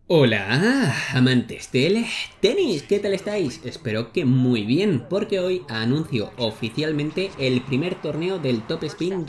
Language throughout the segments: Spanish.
Hola, amantes del tenis, ¿qué tal estáis? Espero que muy bien, porque hoy anuncio oficialmente el primer torneo del Top Spin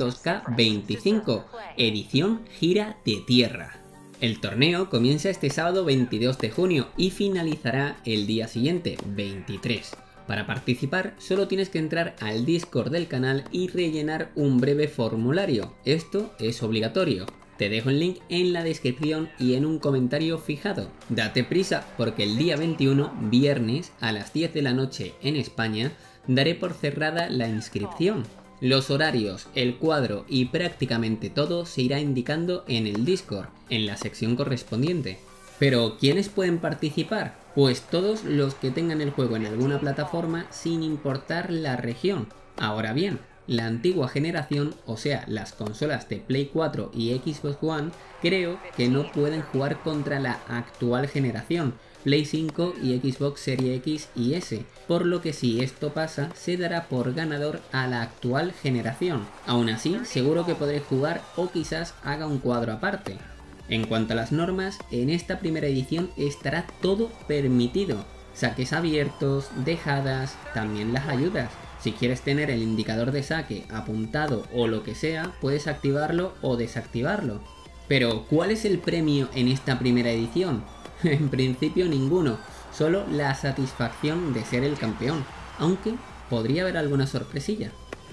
2K25, edición Gira de Tierra. El torneo comienza este sábado 22 de junio y finalizará el día siguiente, 23. Para participar solo tienes que entrar al Discord del canal y rellenar un breve formulario, esto es obligatorio. Te dejo el link en la descripción y en un comentario fijado. Date prisa porque el día 21, viernes, a las 10 de la noche en España, daré por cerrada la inscripción. Los horarios, el cuadro y prácticamente todo se irá indicando en el Discord, en la sección correspondiente. Pero, ¿quiénes pueden participar? Pues todos los que tengan el juego en alguna plataforma sin importar la región. Ahora bien, la antigua generación, o sea, las consolas de Play 4 y Xbox One, creo que no pueden jugar contra la actual generación, Play 5 y Xbox Series X y S, por lo que si esto pasa, se dará por ganador a la actual generación. Aún así, seguro que podré jugar o quizás haga un cuadro aparte. En cuanto a las normas, en esta primera edición estará todo permitido. Saques abiertos, dejadas, también las ayudas. Si quieres tener el indicador de saque apuntado o lo que sea, puedes activarlo o desactivarlo. Pero, ¿cuál es el premio en esta primera edición? En principio ninguno, solo la satisfacción de ser el campeón, aunque podría haber alguna sorpresilla.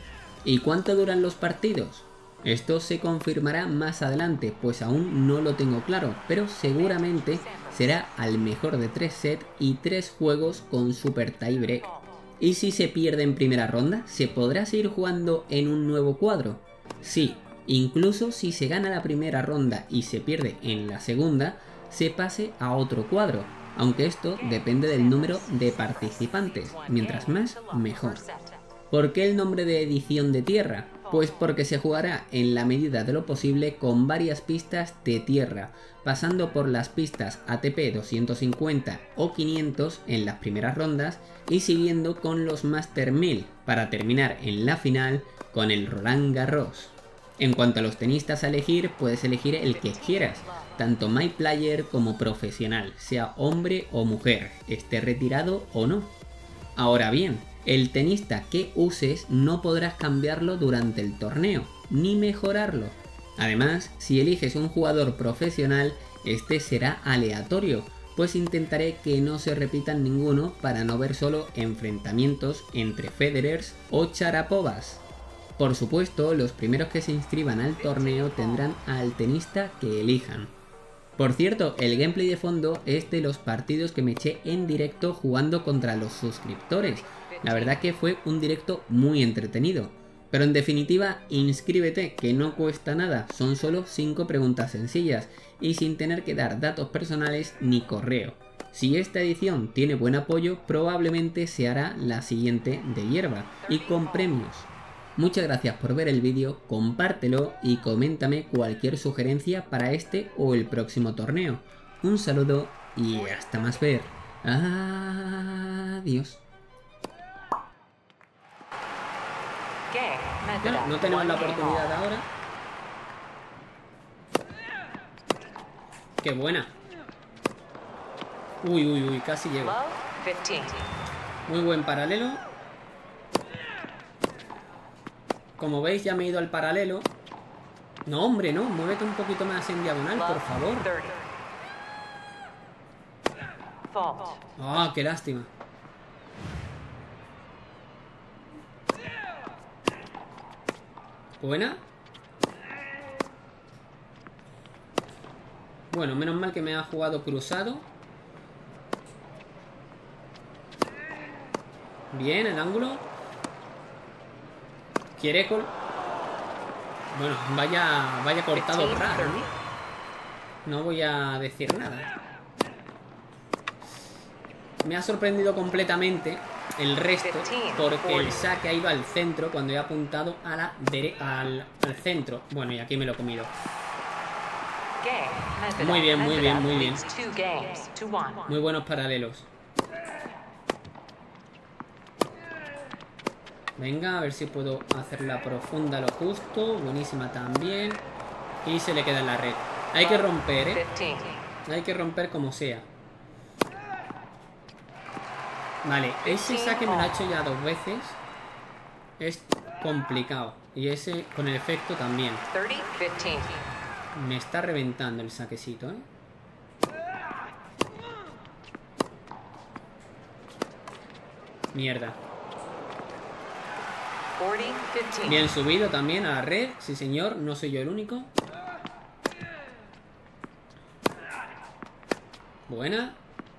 ¿Y cuánto duran los partidos? Esto se confirmará más adelante, pues aún no lo tengo claro, pero seguramente será al mejor de 3 sets y 3 juegos con super tiebreak. ¿Y si se pierde en primera ronda? ¿Se podrá seguir jugando en un nuevo cuadro? Sí, incluso si se gana la primera ronda y se pierde en la segunda, se pase a otro cuadro, aunque esto depende del número de participantes, mientras más, mejor. ¿Por qué el nombre de edición de tierra? Pues porque se jugará en la medida de lo posible con varias pistas de tierra, pasando por las pistas ATP 250 o 500 en las primeras rondas y siguiendo con los Master 1000 para terminar en la final con el Roland Garros. En cuanto a los tenistas a elegir, puedes elegir el que quieras, tanto My Player como profesional, sea hombre o mujer, esté retirado o no. Ahora bien, el tenista que uses no podrás cambiarlo durante el torneo, ni mejorarlo. Además, si eliges un jugador profesional, este será aleatorio, pues intentaré que no se repitan ninguno para no ver solo enfrentamientos entre Federers o Sharapovas. Por supuesto, los primeros que se inscriban al torneo tendrán al tenista que elijan. Por cierto, el gameplay de fondo es de los partidos que me eché en directo jugando contra los suscriptores. La verdad que fue un directo muy entretenido. Pero en definitiva, inscríbete, que no cuesta nada, son solo 5 preguntas sencillas y sin tener que dar datos personales ni correo. Si esta edición tiene buen apoyo, probablemente se hará la siguiente de hierba y con premios. Muchas gracias por ver el vídeo, compártelo y coméntame cualquier sugerencia para este o el próximo torneo. Un saludo y hasta más ver. Adiós. Bueno, no tenemos la oportunidad ahora. ¡Qué buena! Uy, uy, uy, casi llego. Muy buen paralelo. Como veis, ya me he ido al paralelo. No, hombre, no. Muévete un poquito más en diagonal, por favor. Ah, qué lástima. Buena. Bueno, menos mal que me ha jugado cruzado. Bien, el ángulo. ¿Quiere col? Bueno, vaya cortado raro, ¿no? No voy a decir nada. Me ha sorprendido completamente el resto porque el saque ha ido al centro cuando he apuntado a la al centro. Bueno, y aquí me lo he comido. Muy bien, muy bien, muy bien. Muy buenos paralelos. Venga, a ver si puedo hacer la profunda lo justo. Buenísima también. Y se le queda en la red. Hay que romper, ¿eh? Hay que romper como sea. Vale, ese saque me lo ha hecho ya 2 veces. Es complicado. Y ese con el efecto también. Me está reventando el saquecito, ¿eh? Mierda. Bien subido también a la red. Sí, señor. No soy yo el único. Buena.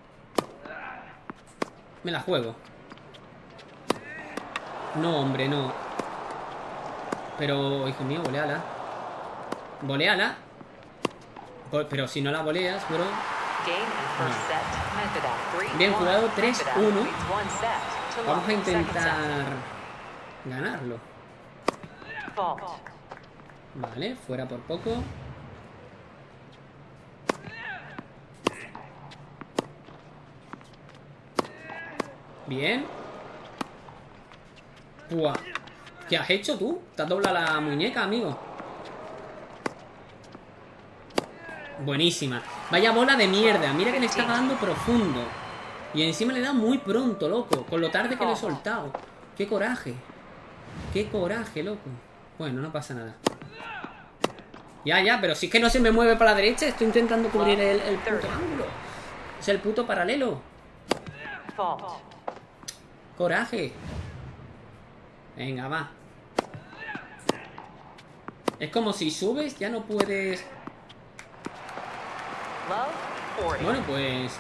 Me la juego. No, hombre, no. Pero, hijo mío, voleala. Voleala. Pero si no la voleas, bro. Bien jugado, 3-1. Vamos a intentar ganarlo. Vale, fuera por poco. Bien. Buah. ¿Qué has hecho tú? Te has doblado la muñeca, amigo. Buenísima. Vaya bola de mierda. Mira que le estaba dando profundo. Y encima le da muy pronto, loco. Con lo tarde que le he soltado. Qué coraje. Qué coraje, loco. Bueno, no pasa nada. Ya, pero si es que no se me mueve para la derecha. Estoy intentando cubrir el puto ángulo. Es el puto paralelo. Coraje. Venga, va. Es como si subes, ya no puedes. Bueno, pues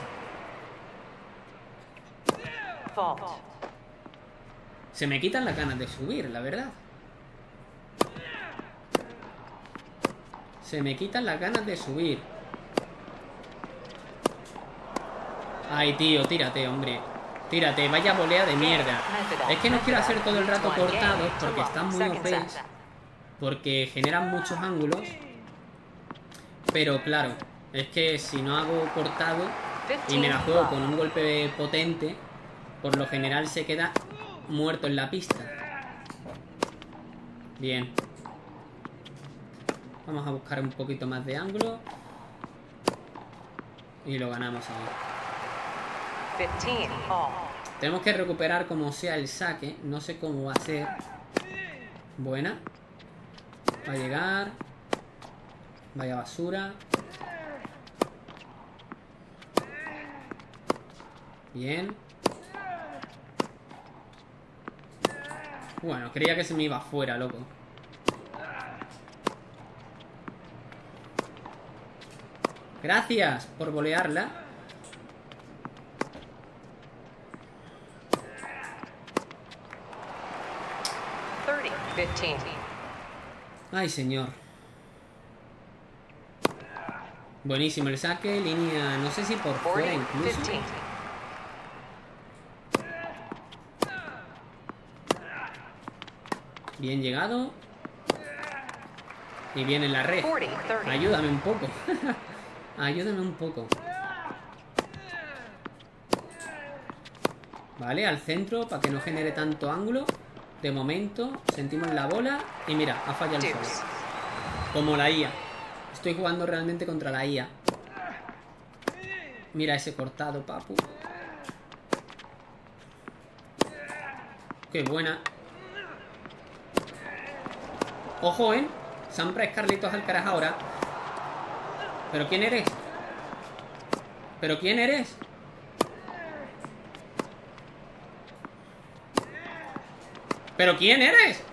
se me quitan las ganas de subir, la verdad. Se me quitan las ganas de subir. Ay, tío, tírate, hombre. Tírate, vaya volea de mierda. Es que no quiero hacer todo el rato cortados porque están muy OPs. Porque generan muchos ángulos. Pero claro, es que si no hago cortado y me la juego con un golpe potente, por lo general se queda muerto en la pista. Bien. Vamos a buscar un poquito más de ángulo. Y lo ganamos ahí. Tenemos que recuperar como sea el saque. No sé cómo va a ser. Buena. Va a llegar. Vaya basura. Bien. Bueno, creía que se me iba afuera, loco. Gracias por volearla. Ay, señor. Buenísimo el saque. Línea, no sé si por fuera incluso. Bien llegado. Y bien en la red. Ayúdame un poco. Ayúdame un poco. Vale, al centro para que no genere tanto ángulo. De momento, sentimos la bola. Y mira, ha fallado el solo. Como la IA. Estoy jugando realmente contra la IA. Mira ese cortado, papu. Qué buena. Ojo, Sampras Carlitos Alcaraz ahora. ¿Pero quién eres? ¿Pero quién eres? ¿Pero quién eres?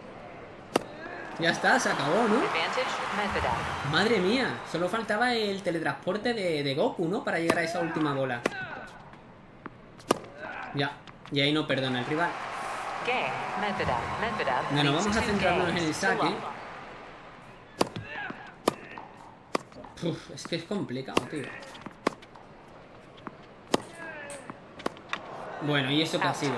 Ya está, se acabó, ¿no? Madre mía, solo faltaba el teletransporte de Goku, ¿no? Para llegar a esa última bola. Ya, y ahí no perdona el rival. Bueno, vamos a centrarnos en el saque. Uf, es que es complicado, tío. Bueno, ¿y eso qué ha sido?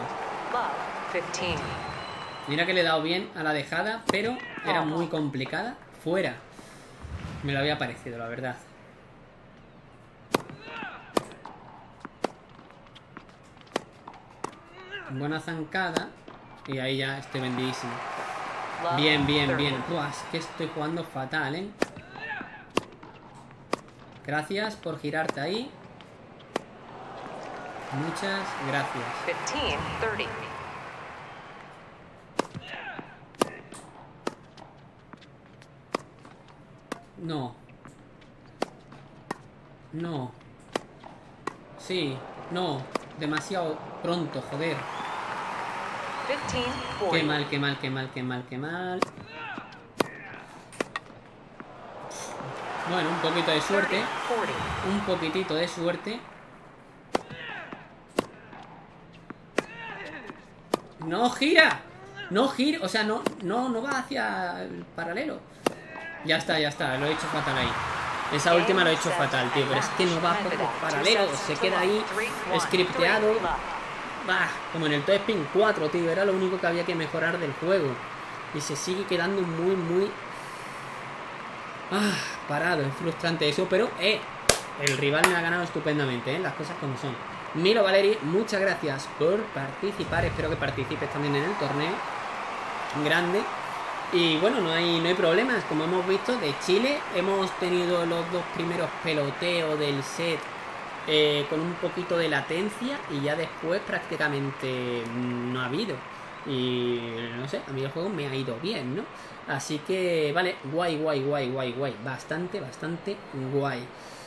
Mira que le he dado bien a la dejada, pero era muy complicada. Fuera. Me lo había parecido, la verdad. Buena zancada. Y ahí ya estoy vendidísimo. Bien, bien, bien. Buah, es que estoy jugando fatal, Gracias por girarte ahí. Muchas gracias. 15-30. No. No. Sí, no. Demasiado pronto, joder. 15-40. Qué mal, qué mal, qué mal, qué mal, qué mal. Bueno, un poquito de suerte. 30-40. Un poquitito de suerte. ¡No gira! No gira, o sea, no va hacia el paralelo. Ya está, lo he hecho fatal ahí. Esa última lo he hecho fatal, tío. Pero es que no va por los paralelos. Se queda ahí scripteado. Bah, como en el Top Spin 4, tío. Era lo único que había que mejorar del juego. Y se sigue quedando muy... parado. Es frustrante eso, pero el rival me ha ganado estupendamente, las cosas como son. Milo Valeri, muchas gracias por participar. Espero que participes también en el torneo grande. Y bueno, no hay problemas. Como hemos visto, de Chile hemos tenido los dos primeros peloteos del set con un poquito de latencia, y ya después prácticamente no ha habido. Y no sé, a mí el juego me ha ido bien, ¿no? Así que, vale, guay. Bastante guay.